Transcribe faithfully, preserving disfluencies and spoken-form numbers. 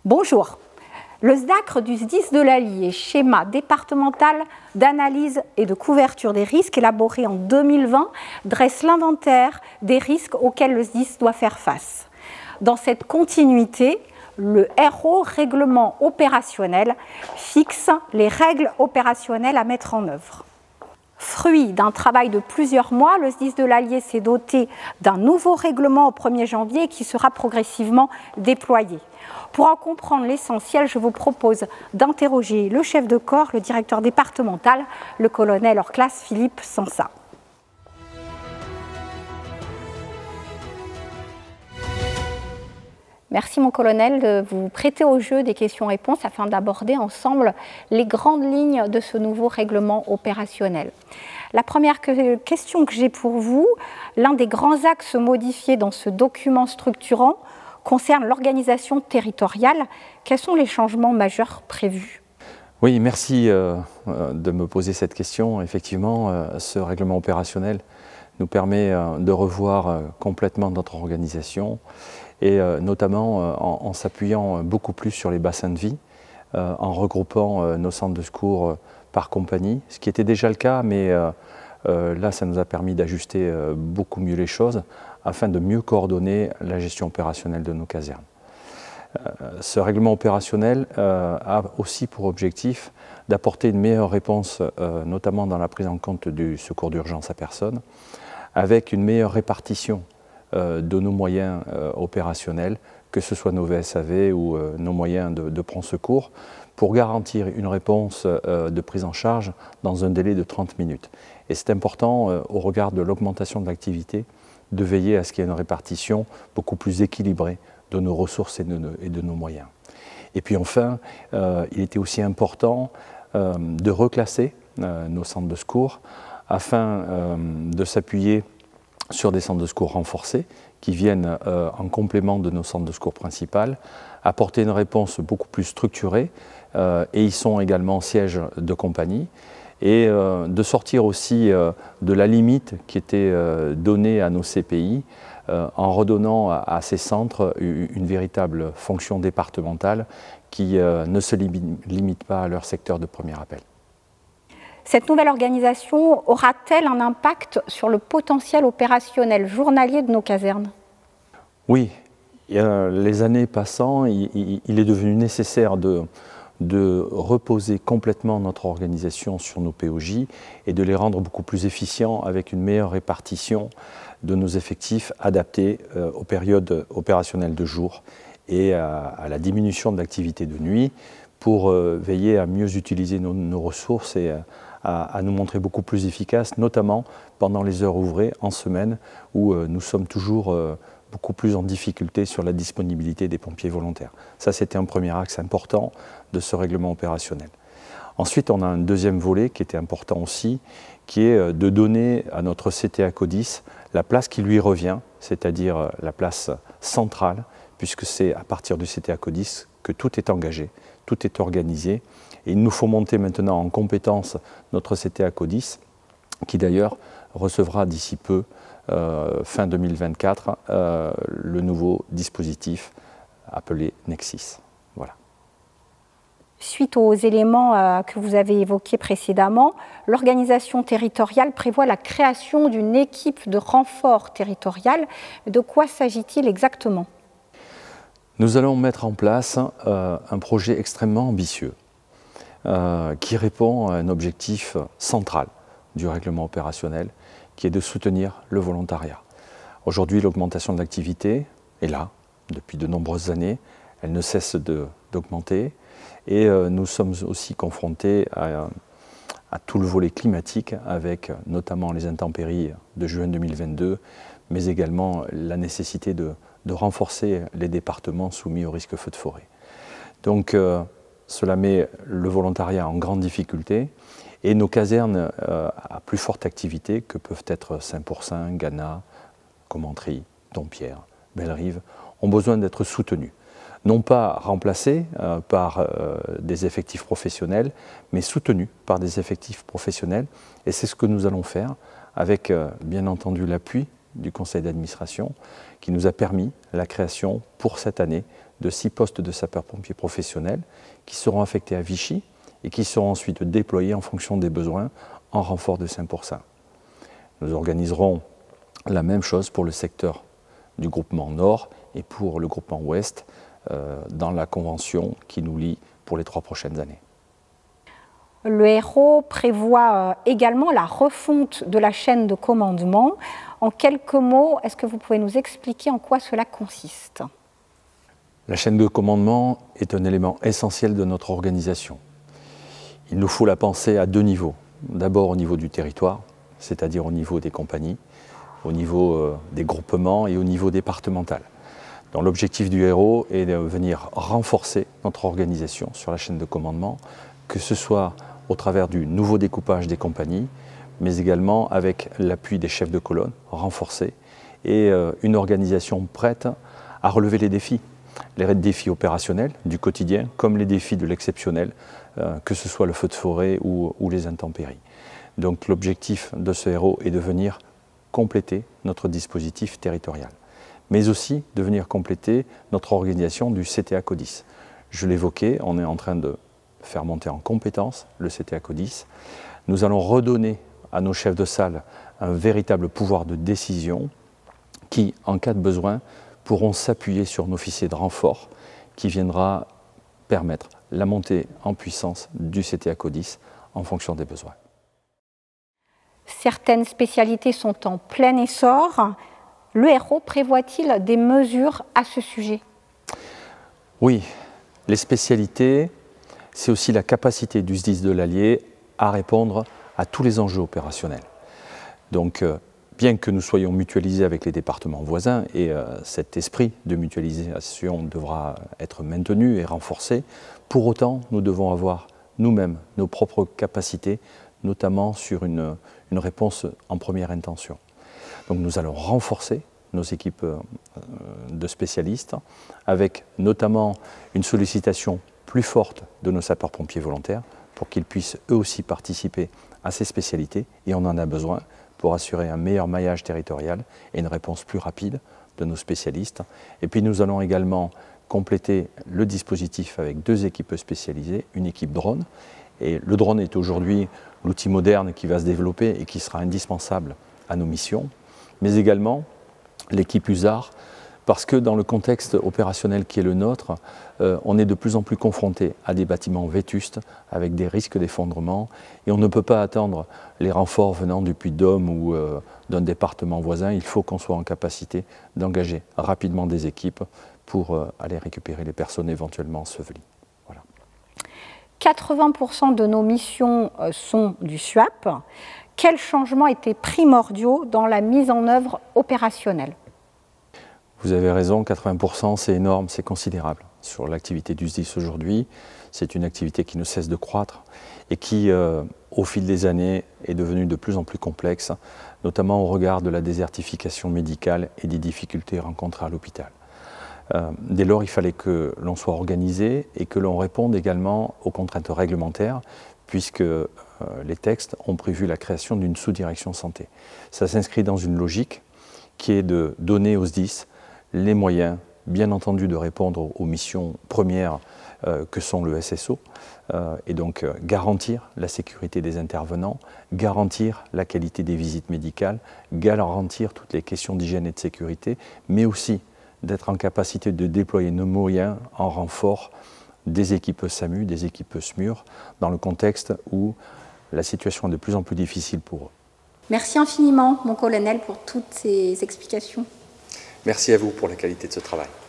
Bonjour. Le S D A C R du S D I S de l'Allier, schéma départemental d'analyse et de couverture des risques, élaboré en deux mille vingt, dresse l'inventaire des risques auxquels le S D I S doit faire face. Dans cette continuité, le R O, règlement opérationnel, fixe les règles opérationnelles à mettre en œuvre. Fruit d'un travail de plusieurs mois, le S D I S de l'Allier s'est doté d'un nouveau règlement au premier janvier qui sera progressivement déployé. Pour en comprendre l'essentiel, je vous propose d'interroger le chef de corps, le directeur départemental, le colonel hors classe Philippe Sansa. Merci mon colonel de vous prêter au jeu des questions-réponses afin d'aborder ensemble les grandes lignes de ce nouveau règlement opérationnel. La première question que j'ai pour vous, l'un des grands axes modifiés dans ce document structurant concerne l'organisation territoriale. Quels sont les changements majeurs prévus? Oui, merci euh, de me poser cette question. Effectivement, euh, ce règlement opérationnel nous permet euh, de revoir euh, complètement notre organisation et euh, notamment euh, en, en s'appuyant beaucoup plus sur les bassins de vie, euh, en regroupant euh, nos centres de secours euh, par compagnie, ce qui était déjà le cas, mais euh, euh, là, ça nous a permis d'ajuster euh, beaucoup mieux les choses afin de mieux coordonner la gestion opérationnelle de nos casernes. Euh, ce règlement opérationnel euh, a aussi pour objectif d'apporter une meilleure réponse, euh, notamment dans la prise en compte du secours d'urgence à personne, avec une meilleure répartition euh, de nos moyens euh, opérationnels, que ce soit nos V S A V ou euh, nos moyens de, de prendre secours, pour garantir une réponse euh, de prise en charge dans un délai de trente minutes. Et c'est important, euh, au regard de l'augmentation de l'activité, de veiller à ce qu'il y ait une répartition beaucoup plus équilibrée de nos ressources et de nos, et de nos moyens. Et puis enfin, euh, il était aussi important euh, de reclasser euh, nos centres de secours afin euh, de s'appuyer sur des centres de secours renforcés qui viennent euh, en complément de nos centres de secours principaux, apporter une réponse beaucoup plus structurée euh, et ils sont également sièges de compagnie, et euh, de sortir aussi euh, de la limite qui était euh, donnée à nos C P I euh, en redonnant à, à ces centres une, une véritable fonction départementale qui euh, ne se limite, limite pas à leur secteur de premier appel. Cette nouvelle organisation aura-t-elle un impact sur le potentiel opérationnel journalier de nos casernes? Oui, les années passant, il, il est devenu nécessaire de de reposer complètement notre organisation sur nos P O J et de les rendre beaucoup plus efficients avec une meilleure répartition de nos effectifs adaptés euh, aux périodes opérationnelles de jour et à, à la diminution de l'activité de nuit pour euh, veiller à mieux utiliser nos, nos ressources et à, à nous montrer beaucoup plus efficaces, notamment pendant les heures ouvrées en semaine où euh, nous sommes toujours euh, beaucoup plus en difficulté sur la disponibilité des pompiers volontaires. Ça, c'était un premier axe important de ce règlement opérationnel. Ensuite, on a un deuxième volet qui était important aussi, qui est de donner à notre C T A CODIS la place qui lui revient, c'est-à-dire la place centrale, puisque c'est à partir du C T A CODIS que tout est engagé, tout est organisé. Et il nous faut monter maintenant en compétence notre C T A CODIS, qui d'ailleurs recevra d'ici peu, euh, fin deux mille vingt-quatre, euh, le nouveau dispositif appelé NexSIS. Voilà. Suite aux éléments euh, que vous avez évoqués précédemment, l'organisation territoriale prévoit la création d'une équipe de renfort territorial. De quoi s'agit-il exactement? Nous allons mettre en place euh, un projet extrêmement ambitieux euh, qui répond à un objectif central du règlement opérationnel, qui est de soutenir le volontariat. Aujourd'hui, l'augmentation de l'activité est là, depuis de nombreuses années. Elle ne cesse d'augmenter et euh, nous sommes aussi confrontés à, à tout le volet climatique, avec notamment les intempéries de juin deux mille vingt-deux, mais également la nécessité de, de renforcer les départements soumis au risque feu de forêt. Donc euh, cela met le volontariat en grande difficulté. Et nos casernes euh, à plus forte activité, que peuvent être Saint-Pourçain, Gannat, Commentry, Dompierre, Bellerive, ont besoin d'être soutenues. Non pas remplacées euh, par euh, des effectifs professionnels, mais soutenues par des effectifs professionnels. Et c'est ce que nous allons faire avec, euh, bien entendu, l'appui du conseil d'administration qui nous a permis la création pour cette année de six postes de sapeurs-pompiers professionnels qui seront affectés à Vichy et qui seront ensuite déployés en fonction des besoins en renfort de Saint-Pourçain. Nous organiserons la même chose pour le secteur du groupement Nord et pour le groupement Ouest euh, dans la convention qui nous lie pour les trois prochaines années. Le Hérault prévoit également la refonte de la chaîne de commandement. En quelques mots, est-ce que vous pouvez nous expliquer en quoi cela consiste? La chaîne de commandement est un élément essentiel de notre organisation. Il nous faut la penser à deux niveaux. D'abord au niveau du territoire, c'est-à-dire au niveau des compagnies, au niveau euh, des groupements et au niveau départemental. Donc, l'objectif du Hérault est de venir renforcer notre organisation sur la chaîne de commandement, que ce soit au travers du nouveau découpage des compagnies, mais également avec l'appui des chefs de colonne renforcés et euh, une organisation prête à relever les défis. Les défis opérationnels du quotidien comme les défis de l'exceptionnel, euh, que ce soit le feu de forêt ou, ou les intempéries. Donc l'objectif de ce Hérault est de venir compléter notre dispositif territorial, mais aussi de venir compléter notre organisation du C T A CODIS. Je l'évoquais, on est en train de faire monter en compétence le C T A CODIS. Nous allons redonner à nos chefs de salle un véritable pouvoir de décision qui, en cas de besoin, pourront s'appuyer sur un officier de renfort qui viendra permettre la montée en puissance du C T A CODIS en fonction des besoins. Certaines spécialités sont en plein essor. Le Hérault prévoit-il des mesures à ce sujet? Oui, les spécialités, c'est aussi la capacité du S D I S de l'Allier à répondre à tous les enjeux opérationnels. Donc, euh, bien que nous soyons mutualisés avec les départements voisins, et euh, cet esprit de mutualisation devra être maintenu et renforcé, pour autant, nous devons avoir nous-mêmes nos propres capacités, notamment sur une, une réponse en première intention. Donc nous allons renforcer nos équipes euh, de spécialistes, avec notamment une sollicitation plus forte de nos sapeurs-pompiers volontaires, pour qu'ils puissent eux aussi participer à ces spécialités, et on en a besoin pour assurer un meilleur maillage territorial et une réponse plus rapide de nos spécialistes. Et puis nous allons également compléter le dispositif avec deux équipes spécialisées, une équipe drone, et le drone est aujourd'hui l'outil moderne qui va se développer et qui sera indispensable à nos missions, mais également l'équipe U S A R, parce que dans le contexte opérationnel qui est le nôtre, euh, on est de plus en plus confronté à des bâtiments vétustes avec des risques d'effondrement, et on ne peut pas attendre les renforts venant du Puy-de-Dôme ou euh, d'un département voisin. Il faut qu'on soit en capacité d'engager rapidement des équipes pour euh, aller récupérer les personnes éventuellement ensevelies. Voilà. quatre-vingts pour cent de nos missions sont du S U A P. Quels changements étaient primordiaux dans la mise en œuvre opérationnelle? Vous avez raison, quatre-vingts pour cent c'est énorme, c'est considérable. Sur l'activité du S D I S aujourd'hui, c'est une activité qui ne cesse de croître et qui, euh, au fil des années, est devenue de plus en plus complexe, notamment au regard de la désertification médicale et des difficultés rencontrées à l'hôpital. Euh, dès lors, il fallait que l'on soit organisé et que l'on réponde également aux contraintes réglementaires, puisque euh, les textes ont prévu la création d'une sous-direction santé. Ça s'inscrit dans une logique qui est de donner au S D I S les moyens, bien entendu, de répondre aux missions premières euh, que sont le S S O, euh, et donc euh, garantir la sécurité des intervenants, garantir la qualité des visites médicales, garantir toutes les questions d'hygiène et de sécurité, mais aussi d'être en capacité de déployer nos moyens en renfort des équipes SAMU, des équipes SMUR, dans le contexte où la situation est de plus en plus difficile pour eux. Merci infiniment, mon colonel, pour toutes ces explications. Merci à vous pour la qualité de ce travail.